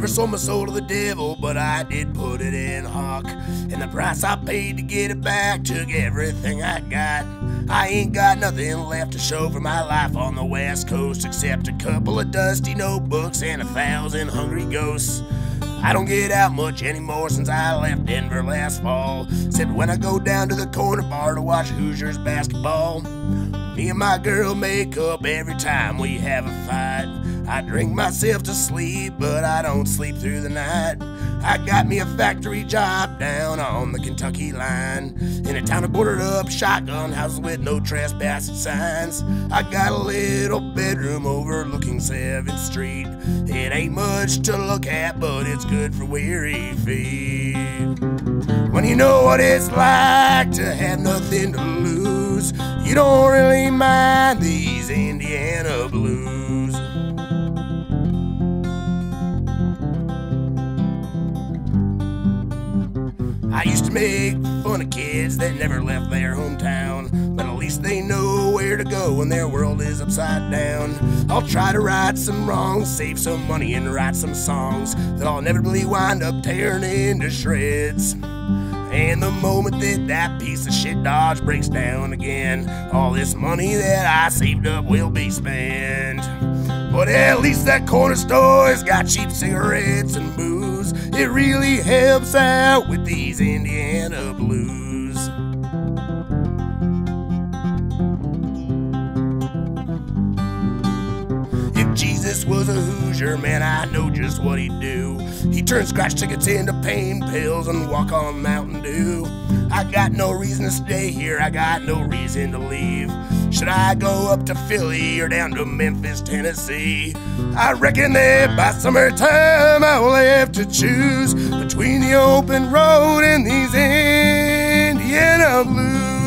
never sold my soul to the devil, but I did put it in hock. And the price I paid to get it back took everything I got. I ain't got nothing left to show for my life on the West Coast, except a couple of dusty notebooks and 1,000 hungry ghosts. I don't get out much anymore since I left Denver last fall, except when I go down to the corner bar to watch Hoosiers basketball. Me and my girl make up every time we have a fight. I drink myself to sleep, but I don't sleep through the night. I got me a factory job down on the Kentucky line, in a town of boarded up shotgun houses with no trespassing signs. I got a little bedroom overlooking 7th Street. It ain't much to look at, but it's good for weary feet. When you know what it's like to have nothing to lose, you don't really mind these Indiana blues. I used to make fun of kids that never left their hometown, but at least they know where to go when their world is upside down. I'll try to right some wrongs, save some money, and write some songs that I'll inevitably wind up tearing into shreds. And the moment that that piece of shit Dodge breaks down again, all this money that I saved up will be spent. But at least that corner store's got cheap cigarettes and booze. It really helps out with these Indiana blues. If Jesus was a Hoosier, man, I know just what he'd do. He'd turn scratch tickets into pain pills and walk on Mountain Dew. I got no reason to stay here, I got no reason to leave. Should I go up to Philly or down to Memphis, Tennessee? I reckon that by summertime I will have to choose between the open road and these Indiana blues.